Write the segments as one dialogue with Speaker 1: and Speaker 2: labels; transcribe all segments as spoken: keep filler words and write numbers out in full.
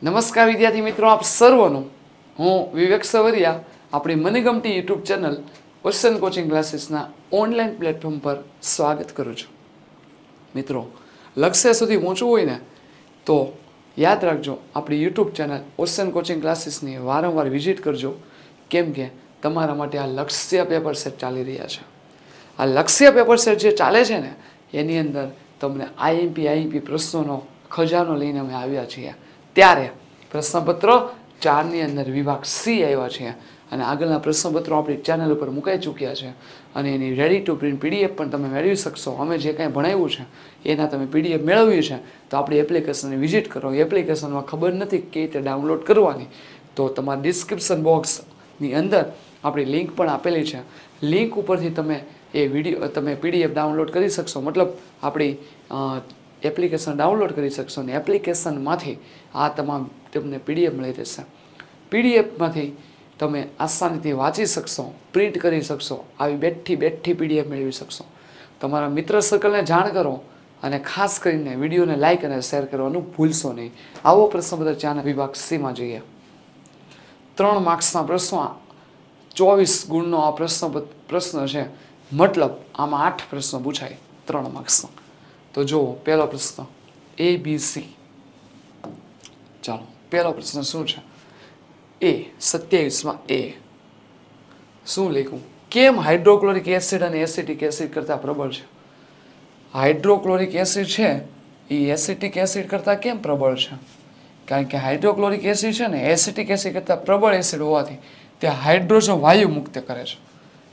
Speaker 1: નમસ્કાર વિદ્યાર્થી મિત્રો, આપ સર્વનું હું વિવેક સવરિયા આપણી મનગમતી યુટ્યુબ ચેનલ ઓશન કોચિંગ ક્લાસીસના ઓનલાઈન પ્લેટફોર્મ પર સ્વાગત કરું છું. મિત્રો, લક્ષ્ય સુધી પહોંચવું હોય ને તો યાદ રાખજો, આપણી યુટ્યુબ ચેનલ ઓશન કોચિંગ ક્લાસીસની વારંવાર વિઝિટ કરજો, કેમ કે તમારા માટે આ લક્ષ્ય પેપર સેટ ચાલી રહ્યા છે. આ લક્ષ્ય પેપર સેટ જે ચાલે છે ને એની અંદર તમને આઈએમપી આઈએમપી પ્રશ્નોનો ખજાનો લઈને અમે આવ્યા છીએ. ત્યારે પ્રશ્નપત્ર ચારની અંદર વિભાગ સી આવ્યા છે અને આગળના પ્રશ્નપત્રો આપણી ચેનલ ઉપર મુકાઈ ચૂક્યા છે અને એની રેડી ટુ પ્રિન્ટ પીડીએફ પણ તમે મેળવી શકશો. અમે જે કાંઈ ભણાવ્યું છે એના તમે પીડીએફ મેળવ્યું છે તો આપણી એપ્લિકેશનને વિઝિટ કરો. એપ્લિકેશનમાં ખબર નથી કે રીતે ડાઉનલોડ કરવાની, તો તમારા ડિસ્ક્રિપ્શન બોક્સની અંદર આપણી લિંક પણ આપેલી છે. લિંક ઉપરથી તમે એ વિડીયો તમે પીડીએફ ડાઉનલોડ કરી શકશો, મતલબ આપણી એપ્લિકેશન ડાઉનલોડ કરી શકશો અને એપ્લિકેશનમાંથી આ તમામ તમને પીડીએફ મળી રહેશે. પીડીએફમાંથી તમે આસાનીથી વાંચી શકશો, પ્રિન્ટ કરી શકશો, આવી બેઠી બેઠી પીડીએફ મેળવી શકશો. તમારા મિત્ર સર્કલને જાણ કરો અને ખાસ કરીને વિડીયોને લાઇક અને શેર કરવાનું ભૂલશો નહીં. આવો પ્રશ્નપત્ર ચારના વિભાગ સીમાં જઈએ. ત્રણ માર્ક્સના પ્રશ્નો, ચોવીસ ગુણનો આ પ્રશ્ન પ્રશ્ન છે, મતલબ આમાં આઠ પ્રશ્નો પૂછાય ત્રણ માર્ક્સનો. તો જુઓ, પહેલો પ્રશ્ન એ બી સી. ચાલો, પહેલો પ્રશ્ન શું છે? એ સત્યાવીસમાં એ શું લખ્યું? કેમ હાઇડ્રોક્લોરિક એસિડ અને એસિટિક એસિડ કરતાં પ્રબળ છે? હાઇડ્રોક્લોરિક એસિડ છે એ એસિટિક એસિડ કરતાં કેમ પ્રબળ છે? કારણ કે હાઇડ્રોક્લોરિક એસિડ છે ને એસિટિક એસિડ કરતાં પ્રબળ એસિડ હોવાથી તે હાઇડ્રોજન વાયુ મુક્ત કરે છે.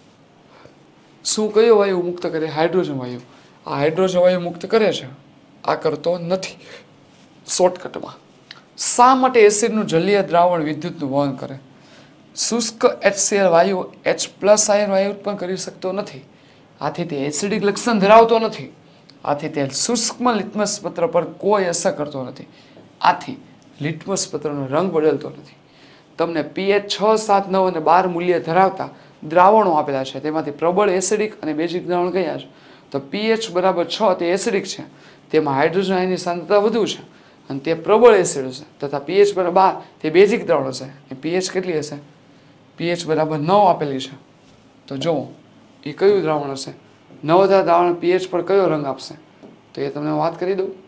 Speaker 1: શું કયો વાયુ મુક્ત કરે? હાઇડ્રોજન વાયુ. આ હાઇડ્રોજન વાયુ મુક્ત કરે છે, આ કરતો નથી. શોર્ટકટમાં શા માટે એસિડનું જલીય દ્રાવણ વિદ્યુતનું વહન કરે? શુષ્ક એચસીએલ વાયુ એચ પ્લસ આયન વાયુ ઉત્પન્ન કરી શકતો નથી, આથી તે એસિડિક લક્ષણ ધરાવતો નથી. આથી તે શુષ્ક લિટમસ પત્ર પર કોઈ અસર કરતો નથી, આથી લિટમસ પત્રનો રંગ બદલતો નથી. તમને પીએચ છ સાત નવ અને બાર મૂલ્ય ધરાવતા દ્રાવણો આપેલા છે, તેમાંથી પ્રબળ એસિડિક અને બેઝિક દ્રાવણ કયા છે? તો પીએચ બરાબર છ તે એસિડિક છે, તેમાં હાઇડ્રોજન આયનની સાંદ્રતા વધુ છે અને તે પ્રબળ એસિડ હશે, તથા પીએચ બરાબર બાર તે બેઝિક દ્રાવણ હશે. એ પીએચ કેટલી હશે? પીએચ બરાબર નવ આપેલી છે. તો જુઓ એ કયું દ્રાવણ હશે? નવધા દ્રાવણ પીએચ પર કયો રંગ આપશે? તો એ તમને વાત કરી દઉં,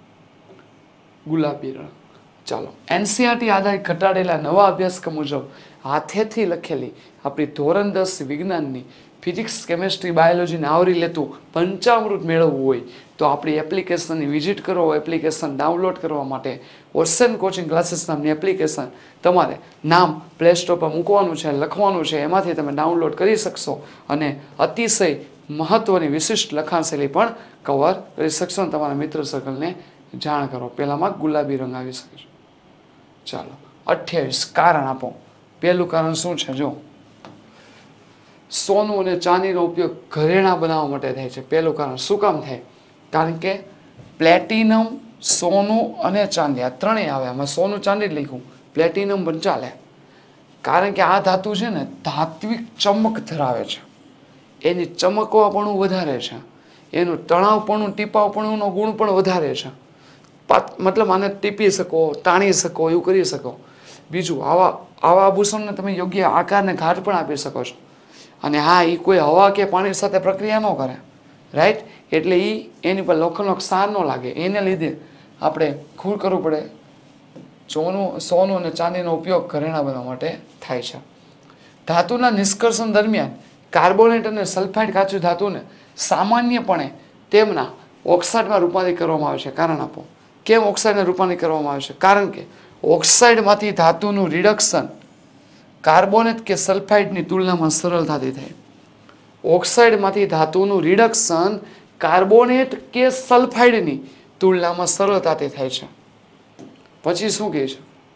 Speaker 1: ગુલાબી રંગ. ચાલો, એનસીઆરટી આધારિત ઘટાડેલા નવા અભ્યાસક્રમ મુજબ હાથેથી લખેલી આપણી ધોરણ દસ વિજ્ઞાનની ફિઝિક્સ, કેમેસ્ટ્રી, બાયોલોજીને આવરી લેતું પંચામૃત મેળવવું હોય તો આપણી એપ્લિકેશનની વિઝિટ કરો. એપ્લિકેશન ડાઉનલોડ કરવા માટે ઓશન કોચિંગ ક્લાસીસ નામની એપ્લિકેશન તમારે નામ પ્લે સ્ટોર પર મૂકવાનું છે, લખવાનું છે, એમાંથી તમે ડાઉનલોડ કરી શકશો અને અતિશય મહત્ત્વની વિશિષ્ટ લખાણ શૈલી પણ કવર કરી શકશો અને તમારા મિત્ર સર્કલને જાણ કરો. પહેલામાં ગુલાબી રંગ આવી શકે છે. ચાલો, અઠ્યાવીસ કારણ આપો. પહેલું કારણ શું છે? જો, સોનું અને ચાંદીનો ઉપયોગ ઘરેણાં બનાવવા માટે થાય છે. પહેલું કારણ શું કામ થાય? કારણ કે પ્લેટિનમ, સોનું અને ચાંદી આ ત્રણેય આવે. આમાં સોનું ચાંદી જ લખ્યું, પ્લેટિનમ પણ ચાલે. કારણ કે આ ધાતુ છે ને ધાત્વિક ચમક ધરાવે છે, એની ચમકવાપણું વધારે છે, એનું તણાવપણું, ટીપાવપણુંનો ગુણ પણ વધારે છે. મતલબ આને ટીપી શકો, તાણી શકો, એવું કરી શકો. બીજું, આવા આવા આભૂષણને તમે યોગ્ય આકારને ઘાટ પણ આપી શકો છો. અને હા, એ કોઈ હવા કે પાણી સાથે પ્રક્રિયા ન કરે, રાઈટ? એટલે એ એની પર લોખંડનો ક્ષાર ન લાગે, એને લીધે આપણે ખૂબ કરવું પડે. સોનું સોનું અને ચાંદીનો ઉપયોગ ઘરેણાં બનાવવા માટે થાય છે. ધાતુના નિષ્કર્ષણ દરમિયાન કાર્બોનેટ અને સલ્ફાઇડ કાચું ધાતુને સામાન્યપણે તેમના ઓક્સાઇડમાં રૂપાંતરિત કરવામાં આવે છે. કારણ આપો. કેમ ઓક્સાઇડને રૂપાંતરિત કરવામાં આવે છે? કારણ કે ઓક્સાઇડમાંથી ધાતુનું રિડક્શન કાર્બોનેટ કે સલ્ફાઇડની તુલનામાં સરળતાથી થાય. ઓક્સાઇડમાંથી ધાતુનું રિડક્શન કાર્બોનેટ કે સલ્ફાઇડની તુલનામાં સરળતાથી થાય છે. પછી શું કહે છે?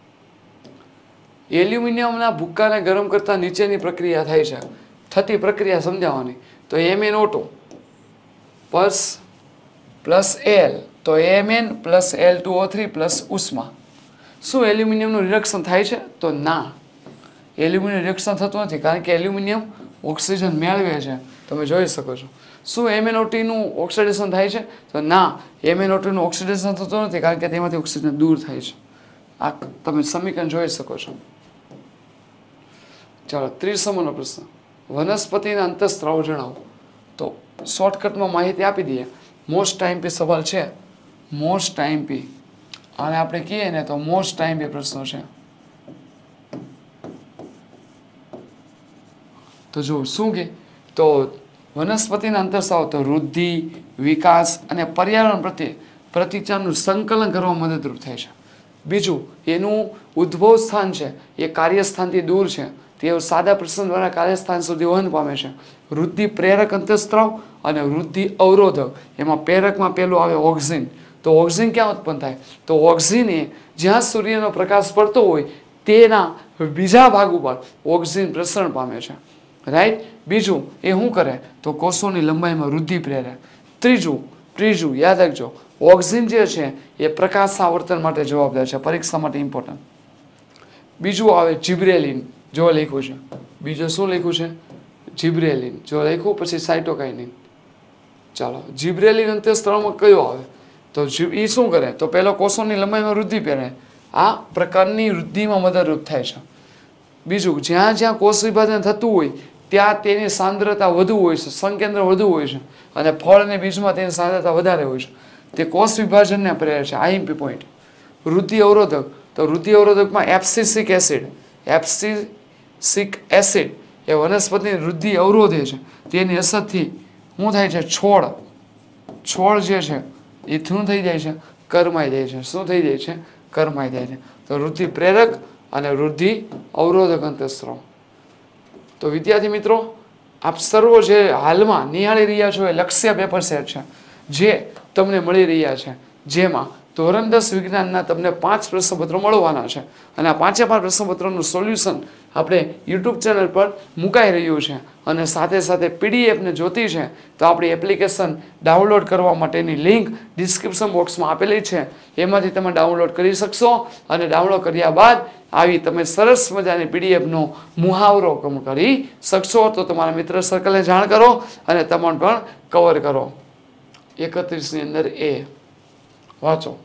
Speaker 1: એલ્યુમિનિયમના ભૂક્કાને ગરમ કરતા નીચેની પ્રક્રિયા થાય છે. થતી પ્રક્રિયા સમજાવવાની. તો M N O two plus plus L, તો M N plus L two O three plus ઉષ્મા. શું એલ્યુમિનિયમનું રિડક્શન થાય છે? તો ના, એલ્યુમિનિયમ રિડક્શન થતું નથી, કારણ કે એલ્યુમિનિયમ ઓક્સિજન મેળવે છે, તમે જોઈ શકો છો. શું એમ એન ઓ ટીનું ઓક્સિડેશન થાય છે? તો ના, એમ એન ઓ ટીનું ઓક્સિડેશન થતું નથી, કારણ કે તેમાંથી ઓક્સિજન દૂર થાય છે. આ તમે સમીકરણ જોઈ શકો છો. ચાલો ત્રીસ નંબરનો પ્રશ્ન, વનસ્પતિના અંતઃસ્ત્રાવો જણાવો. તો શોર્ટકટમાં માહિતી આપી દઈએ. મોસ્ટ ટાઈમપી સવાલ છે, મોસ્ટ ટાઈમપી, અને આપણે કહીએ ને તો મોસ્ટ ટાઈમપી પ્રશ્નો છે. તો જો શું કે તો વનસ્પતિના અંતઃસ્ત્રાવ તો વૃદ્ધિ, વિકાસ અને પર્યાવરણ પ્રત્યે પ્રતિચારનું સંકલન કરવા મદદરૂપ થાય છે. બીજું, એનું ઉદ્ભવ સ્થાન છે એ કાર્યસ્થાનથી દૂર છે, તેઓ સાદા પ્રશ્ન દ્વારા કાર્યસ્થાન સુધી વહન પામે છે. વૃદ્ધિ પ્રેરક અંતઃસ્ત્રાવ અને વૃદ્ધિ અવરોધક. એમાં પ્રેરકમાં પેલું આવે ઓક્સિન. તો ઓક્સિન ક્યાં ઉત્પન્ન થાય? તો ઓક્સિન એ જ્યાં સૂર્યનો પ્રકાશ પડતો હોય તેના બીજા ભાગ ઉપર ઓક્સિન પ્રસરણ પામે છે. રાઈટ. બીજું એ શું કરે? તો કોષોની લંબાઈમાં વૃદ્ધિ પ્રેરે. ત્રીજું ત્રીજું યાદ રાખજો, ઓક્સિન જે છે એ પ્રકાશ આવર્તન માટે જવાબદાર છે, પરીક્ષા માટે ઇમ્પોર્ટન્ટ. બીજું આવે જિબ્રેલિન, જો લખ્યું છે. બીજું શું લખ્યું છે? જિબ્રેલિન. જો લખ્યું પછી સાઇટોકાઇનિન. ચાલો, જિબ્રેલિન અંતઃસ્ત્રાવમાં કયો આવે? તો એ શું કરે? તો પહેલો કોષોની લંબાઈમાં વૃદ્ધિ પ્રેરે, આ પ્રકારની વૃદ્ધિમાં મદદરૂપ થાય છે. બીજું, જ્યાં જ્યાં કોષ વિભાજન થતું હોય ત્યાં તેની સાંદ્રતા વધુ હોય છે, સંકેન્દ્ર વધુ હોય છે, અને ફળ અને બીજમાં તેની સાંદ્રતા વધારે હોય છે. તે કોષ વિભાજનને પ્રેરે છે. IMP point. વૃદ્ધિ અવરોધક, તો વૃદ્ધિ અવરોધકમાં એબ્સિસિક એસિડ, એબ્સિસિક એસિડ એ વનસ્પતિની વૃદ્ધિ અવરોધે છે. તેની અસરથી શું થાય છે? છોડ છોડ જે છે એ શું થઈ જાય છે? કરમાઈ જાય છે. શું થઈ જાય છે? કરમાઈ જાય છે. તો વૃદ્ધિ પ્રેરક અને વૃદ્ધિ અવરોધક અંતઃસ્ત્રાવ. તો વિદ્યાર્થી મિત્રો, આપ સર્વો જે હાલમાં નિહાળી રહ્યા છો એ લક્ષ્ય પેપર સેટ છે જે તમને મળી રહ્યા છે, જેમાં ધોરણ દસ વિજ્ઞાનના તમને પાંચ પ્રશ્નપત્રો મળવાના છે, અને આ પાંચે પાંચ પ્રશ્નપત્રોનું સોલ્યુશન આપણે યુટ્યુબ ચેનલ પર મુકાઈ રહ્યું છે. અને સાથે સાથે પીડીએફને જોતી છે તો આપણી એપ્લિકેશન ડાઉનલોડ કરવા માટેની લિંક ડિસ્ક્રિપ્શન બોક્સમાં આપેલી છે, એમાંથી તમે ડાઉનલોડ કરી શકશો. અને ડાઉનલોડ કર્યા બાદ આવી તમે સરસ મજાની પીડીએફનો મુહાવરો કરી શકશો. તો તમારા મિત્ર સર્કલને જાણ કરો અને તમે પણ કવર કરો. એકત્રીસની અંદર એ વાંચો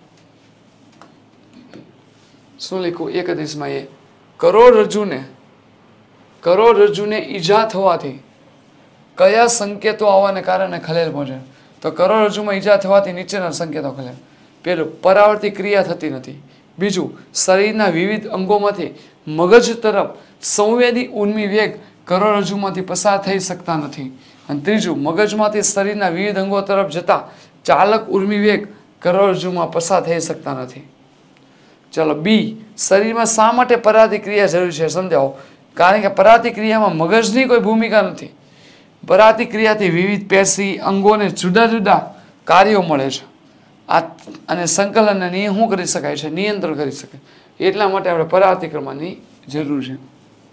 Speaker 1: શું લખ્યું? એકત્રીસમાં એ કરોડરજ્જુને કરોડરજ્જુને ઈજા થવાથી કયા સંકેતો આવવાને કારણે ખલેલ પહોંચે? તો કરોડરજ્જુમાં ઈજા થવાથી નીચેના સંકેતો ખલેલ. પેલું, પરાવર્તિત ક્રિયા થતી નથી. બીજું, શરીરના વિવિધ અંગોમાંથી મગજ તરફ સંવેદી ઉર્મિ વેગ કરોડરજ્જુમાંથી પસાર થઈ શકતા નથી. અને ત્રીજું, મગજમાંથી શરીરના વિવિધ અંગો તરફ જતા ચાલક ઉર્મિ વેગ કરોડરજ્જુમાં પસાર થઈ શકતા નથી. ચાલો, બી, શરીરમાં શા માટે પરાવર્તિત ક્રિયા જરૂરી છે? સમજાવો. કારણ કે પરાવર્તિત ક્રિયામાં મગજની કોઈ ભૂમિકા નથી. પરાવર્તિત ક્રિયાથી વિવિધ પેશી અંગોને જુદા જુદા કાર્યો મળે છે. આ અને સંકલનને શું કરી શકાય છે? નિયંત્રણ કરી શકાય. એટલા માટે આપણે પરાવર્તિત કરવાની જરૂર છે.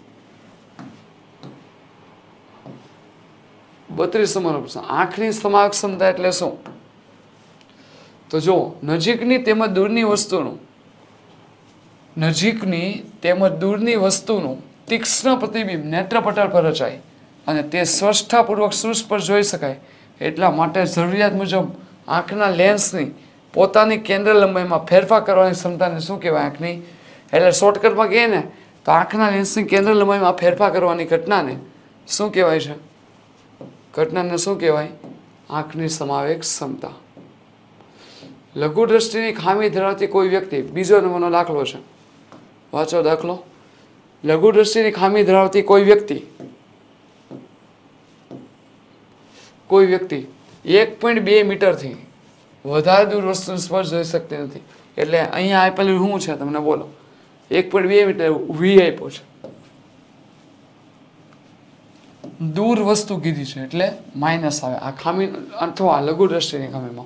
Speaker 1: બત્રીસ નંબરનો પ્રશ્ન, આંખની સમાવેશ ક્ષમતા એટલે શું? તો જો, નજીકની તેમજ દૂરની વસ્તુનું નજીકની તેમજ દૂરની વસ્તુનું તીક્ષ્ણ પ્રતિબિંબ નેત્રપટલ પર રચાય અને તે સ્પષ્ટતાપૂર્વક સુસ્પષ્ટ પર જોઈ શકાય એટલા માટે જરૂરિયાત મુજબ આંખના લેન્સની પોતાની કેન્દ્ર લંબાઈમાં ફેરફાર કરવાની ક્ષમતાને શું કહેવાય? આંખની. એટલે શોર્ટકટમાં કહીએ ને તો આંખના લેન્સની કેન્દ્ર લંબાઈમાં ફેરફાર કરવાની ઘટનાને શું કહેવાય છે? ઘટનાને શું કહેવાય? આંખની સમાવેશ ક્ષમતા. લઘુ દ્રષ્ટિની ખામી ધરાવતી કોઈ વ્યક્તિ, બીજો નંબરનો દાખલો છે, વાંચો દાખલો. લઘુ દ્રષ્ટિની ખામી ધરાવતી કોઈ વ્યક્તિ કોઈ વ્યક્તિ એક પોઈન્ટ બે મીટરથી વધારે દૂર વસ્તુનો સ્પર્શ જોઈ શકતી નથી. એટલે અહીંયા આપેલું શું છે તમને બોલો? એક પોઈન્ટ બે મીટર વી આપ્યો છે, દૂર વસ્તુ કીધી છે એટલે માઇનસ આવે આ ખામી અથવા લઘુ દ્રષ્ટિની ખામીમાં.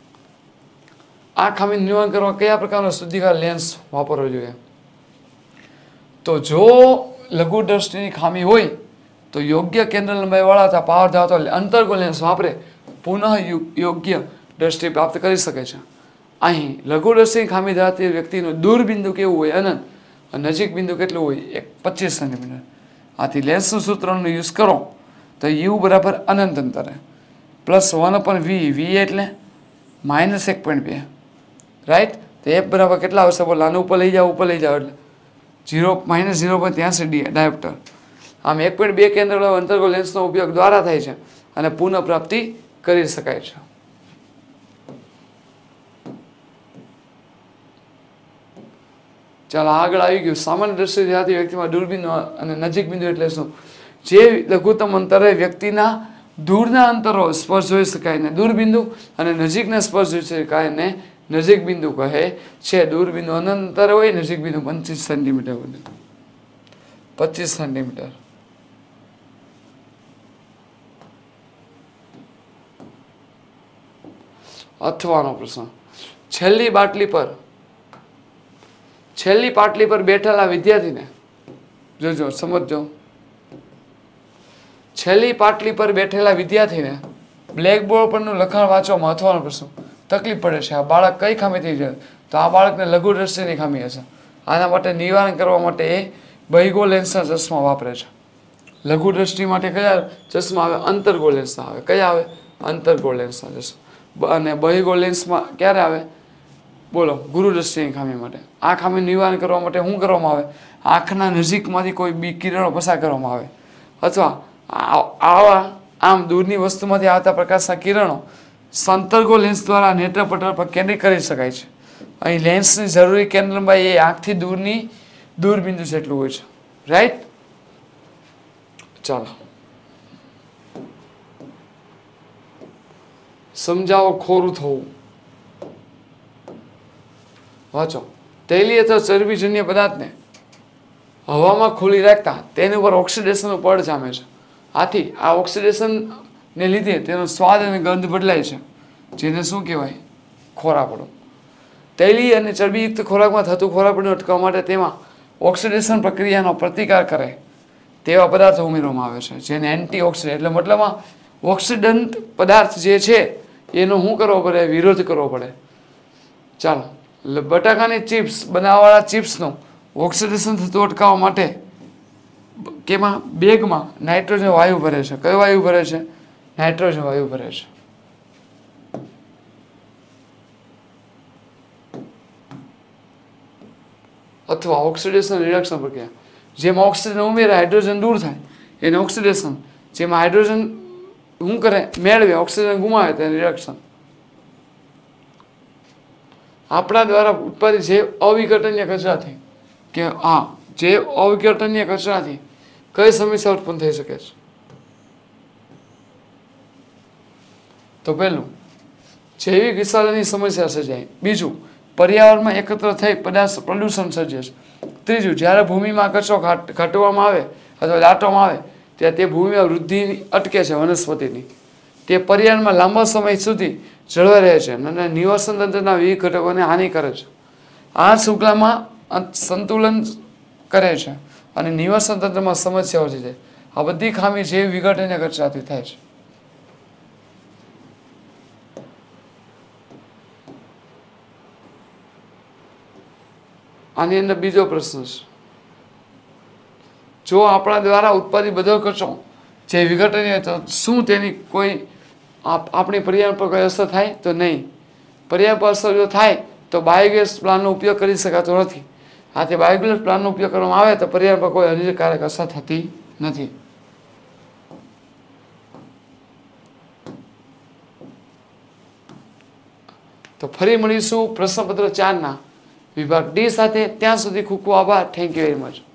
Speaker 1: આ ખામી નિવારણ કરવા કયા પ્રકારનો શુદ્ધિકાર લેન્સ વાપરવો જોઈએ? તો જો લઘુ દ્રષ્ટિની ખામી હોય તો યોગ્ય કેન્દ્ર લંબાઈવાળા અથવા પાવર ધરાવતો અંતર્ગો લેન્સ વાપરે પુનઃ યોગ્ય દ્રષ્ટિ પ્રાપ્ત કરી શકે છે. અહીં લઘુ દ્રષ્ટિની ખામી ધરાવતી વ્યક્તિનું દૂર બિંદુ કેવું હોય? અનંત. અને નજીક બિંદુ કેટલું હોય? એક પચીસ સેન્ટીમીટર. આથી લેન્સનું સૂત્રનો યુઝ કરો તો યુ બરાબર અનંત અંતરે પ્લસ વન અપન વી. વી એટલે માઇનસ એક પોઈન્ટ બે. રાઈટ. તો એફ બરાબર કેટલા આવશે? બોલો, આને ઉપર લઈ જાઓ, ઉપર લઈ જાઓ એટલે જીરો માઇનસ ઝીરો પોઈન્ટ ત્યાંસી ડી ડાયોપ્ટર. આમ એક પોઈન્ટ બે કેન્દ્ર અંતર્ગોળ લેન્સનો ઉપયોગ દ્વારા થાય છે અને પુનઃપ્રાપ્તિ કરી શકાય છે. ચાલો આગળ આવી ગયું. સામાન્ય દ્રષ્ટિ ધરાવતી વ્યક્તિમાં દૂરબિંદુ અને નજીક બિંદુ એટલે શું? જે લઘુત્તમ અંતરે વ્યક્તિના દૂરના અંતરો સ્પર્શ જોઈ શકાય ને દૂરબિંદુ અને નજીકના સ્પર્શ જોઈ શકાય ને નજીક બિંદુ કહે છે. દૂરબિંદુ અંતર હોય, નજીક બિંદુ પચીસ સેન્ટીમીટર હોય, પચીસ સેન્ટીમીટર. અથવાનો પ્રશ્ન. છેલ્લી બાટલી પર છેલ્લી પાટલી પર બેઠેલા વિદ્યાર્થીને, જોજો સમજજો, છેલ્લી પાટલી પર બેઠેલા વિદ્યાર્થીને બ્લેકબોર્ડ પરનું લખાણ વાંચવામાં અથવાનો પ્રશ્ન તકલીફ પડે છે. આ બાળક કઈ ખામી થઈ જાય? તો આ બાળકને લઘુ દ્રષ્ટિની ખામી હશે. આના માટે નિવારણ કરવા માટે એ બહિગોળ લેન્સના ચશ્મા વાપરે છે. લઘુ દ્રષ્ટિ માટે કયા ચશ્મા આવે? અંતર્ગોળ લેન્સના આવે. કયા આવે? અંતર્ગોળ લેન્સના ચશ્મા. અને બહિગોળ લેન્સમાં ક્યારે આવે? બોલો, ગુરુ દ્રષ્ટિની ખામી માટે. આ ખામી નિવારણ કરવા માટે શું કરવામાં આવે? આંખના નજીકમાંથી કોઈ બી કિરણો પસાર કરવામાં આવે, અથવા આવા આમ દૂરની વસ્તુમાંથી આવતા પ્રકાશના કિરણો અંતર્ગોળ લેન્સ દ્વારા નેત્રપટલ પર કેન્દ્રિત કરી શકાય છે. અહીં લેન્સની જરૂરી કેન્દ્ર લંબાઈ એ આંખથી દૂરની દૂરબિંદુ જેટલું હોય છે. રાઈટ? ચાલો સમજાવો. ખોરું થવું. વાંચો. તૈલીય અથવા ચરબીજન્ય પદાર્થને હવામાં ખુલ્લી રાખતા તેની ઉપર ઓક્સિડેશનનું પડ જામે છે. આથી આ ઓક્સિડેશનને લીધે તેનો સ્વાદ અને ગંધ બદલાય છે, જેને શું કહેવાય? ખોરાપણું. તૈલીય અને ચરબીયુક્ત ખોરાકમાં થતું ખોરાપણું અટકાવવા માટે તેમાં ઓક્સિડેશન પ્રક્રિયાનો પ્રતિકાર કરે તેવા પદાર્થો ઉમેરવામાં આવે છે, જેને એન્ટીઓક્સિડન્ટ, એટલે મતલબમાં ઓક્સિડન્ટ પદાર્થ જે છે એનો શું કરવો પડે? વિરોધ કરવો પડે. ચાલો, બટાકાની ચિપ્સ બનાવવાળા ચિપ્સનું ઓક્સિડેશન થતું અટકાવવા માટે કેમાં? બેગમાં નાઇટ્રોજન વાયુ ભરે છે. કયો વાયુ ભરે છે? નાઇટ્રોજન વાયુ ભરે છે. અથવા ઓક્સિડેશન રિડક્શન પ્રક્રિયા. જેમાં ઓક્સિજન ઉમેરે હાઇડ્રોજન દૂર થાય એને ઓક્સિડેશન. જેમાં હાઇડ્રોજન શું કરે? મેળવે, ઓક્સિજન ગુમાવે તેને રિડક્શન. આપણા દ્વારા ઉત્પાદિત જે અવિઘટનીય કચરાથી કે હા જે અવિઘટનીય કચરાથી કઈ સમસ્યા ઉત્પન્ન થઈ શકે છે? તો પહેલું, જૈવિક વિશાલની સમસ્યા સર્જાય. બીજું, પર્યાવરણમાં એકત્ર થઈ પદાર્થ પ્રદૂષણ સર્જે છે. ત્રીજું, જ્યારે ભૂમિમાં કચરો ઘાટવામાં આવે અથવા દાટવામાં આવે ત્યારે તે ભૂમિમાં વૃદ્ધિ અટકે છે વનસ્પતિની. તે પર્યાવરણમાં લાંબા સમય સુધી જળવાઈ રહે છે અને નિવાસન તંત્રના વિવિધ ઘટકોને હાનિ કરે છે. આ શૃંખલામાં સંતુલન કરે છે અને નિવાસન તંત્રમાં સમસ્યાઓ છે. આ બધી ખામી જૈવ વિઘટનીય કચરાથી થાય છે. આની અંદર બીજો પ્રશ્ન છે, જો આપણા દ્વારા ઉત્પાદિત બધો કચરો જે વિઘટનીય તો શું તેની કોઈ આપણી પર્યાવરણ પર કોઈ અસર થાય? તો નહીં. પર્યાવરણ પર અસર જો થાય તો બાયોગેસ પ્લાન્ટનો ઉપયોગ કરી શકાતો નથી. આથી બાયોગેસ પ્લાન્ટનો ઉપયોગ કરવામાં આવે તો પર્યાવરણ પર કોઈ હાનિકારક અસર થતી નથી. તો ફરી મળીશું પ્રશ્નપત્ર ચારના વિભાગ ડી સાથે. ત્યાં સુધી ખૂબ ખૂબ આભાર. Thank you very much.